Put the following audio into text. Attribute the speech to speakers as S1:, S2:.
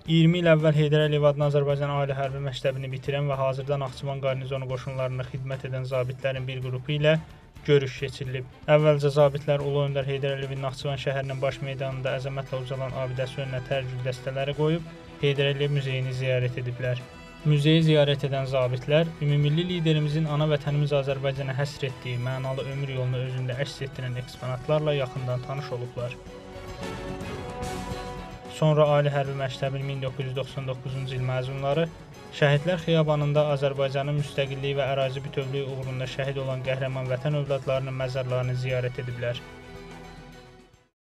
S1: 20 il əvvəl Heydər Əliyev adına Azərbaycan Ali Hərbi Məktəbini bitirən və hazırda Naxçıvan qarnizonu qoşunlarında xidmət edən zabitlərin bir qrupu ilə görüş keçirilib. Əvvəlcə zabitlər Ulu Öndər Heydər Əliyevin Naxçıvan şəhərinin baş meydanında əzəmətlə ucalan abidəsi önünə tərgül dəstələri qoyub Heydər Əliyev muzeyini ziyarət ediblər. Muzeyi ziyarət edən zabitlər ümummilli liderimizin ana vətənimiz Azərbaycana həsr etdiyi mənalı ömür yolunu özündə əks etdirən eksponatlarla yaxından tanış olublar. Sonra Ali Hərbi Məktəbin 1999-cu il məzunları Şəhidlər Xiyabanında Azərbaycanın müstəqilliyi və ərazi bütövlüyü uğrunda şəhid olan qəhrəman vətən övladlarının məzarlarını ziyarət ediblər.